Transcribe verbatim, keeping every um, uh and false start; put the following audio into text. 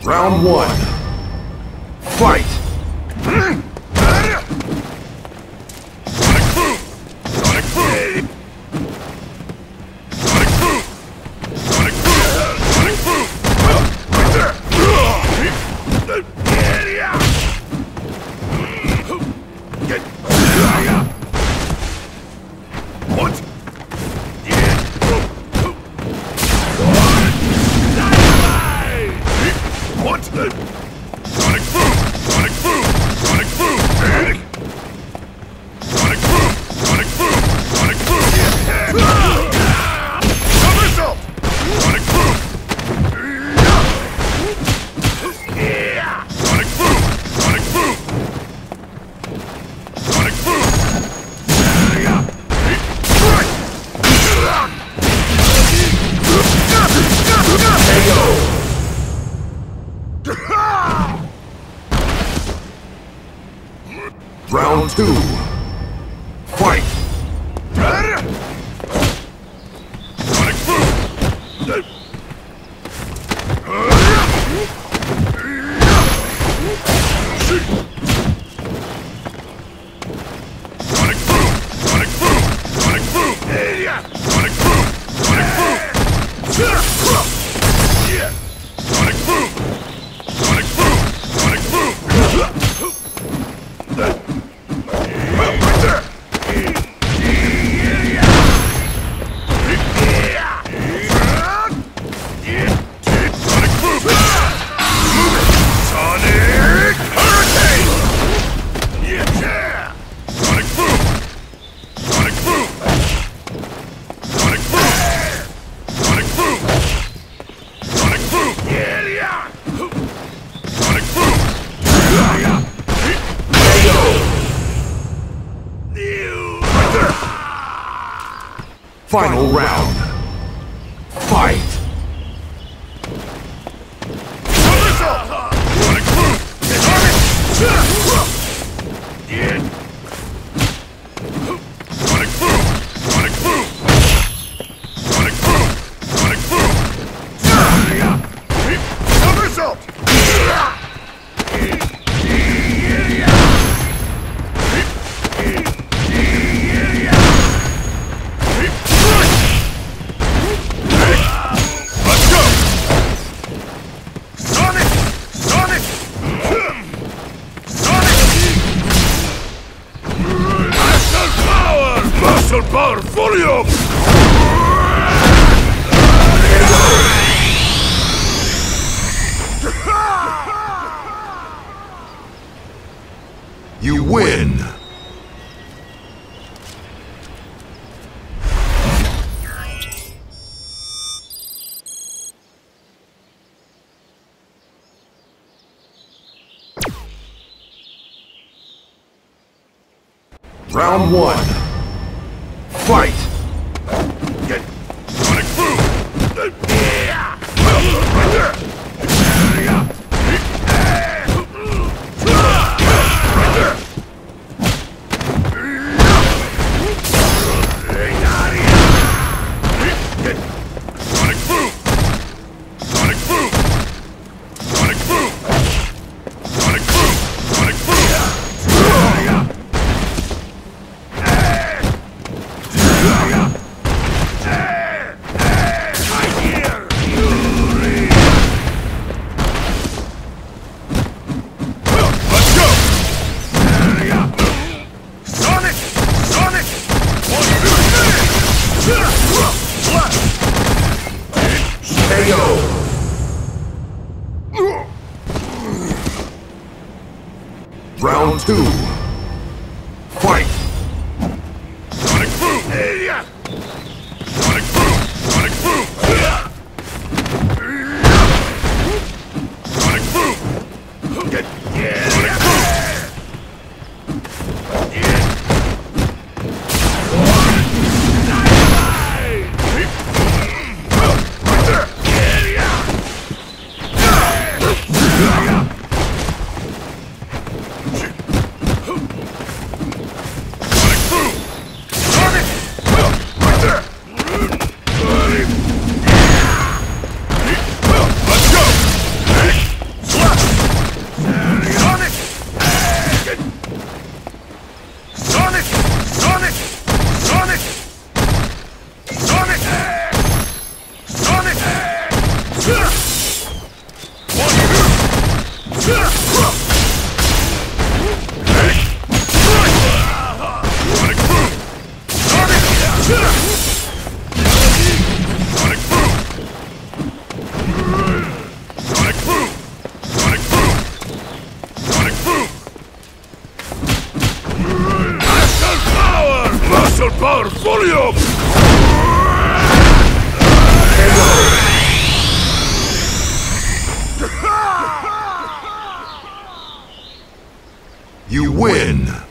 Round one. Fight! Sonic Boom! Sonic Boom! Sonic Boom! Sonic Boom! Sonic Boom! Right there! Get! What? What? Sonic Boom! Sonic Boom! Sonic Boom! Sonic Boom! Sonic Boom! Sonic Boom! Somersault! Sonic Boom! Sonic Boom! Sonic Boom! Sonic Boom! K O! Round two. Fight! Sonic Boom! Sonic Boom! Sonic Boom! Sonic Boom! Sonic Boom! Sonic Boom! Sonic Boom! Sonic Boom! Sonic Boom! Right there! Sonic Boom! Sonic Hurricane! Yeah! Sonic Boom! Sonic Boom! Sonic Boom! Sonic Boom! Sonic Boom! Sonic Boom! K O! Right there! Final round. Fight! Sonic Boom! Sonic! Sonic Boom! Sonic Boom! Sonic Boom! Sonic Boom! Somersault! Let's go! Sonic! Sonic! Sonic! Muscle power! Muscle power! Volume! You win! Round one. Fight! Get Sonic Boom! Right there! Right there! Get Sonic Boom! Sonic Boom! Sonic Boom! Sonic Boom! Sonic Boom! Let's go! Sonic! Sonic! One, two, three! K O! Round two. Fight! Sonic Boom! Sonic Boom! Sonic Boom! Sonic Boom! Get Sonic Boom! Right there! Sonic boom! Sonic boom! Sonic boom! Sonic boom! Sonic boom! Sonic boom! Muscle power! Muscle power volume! You win!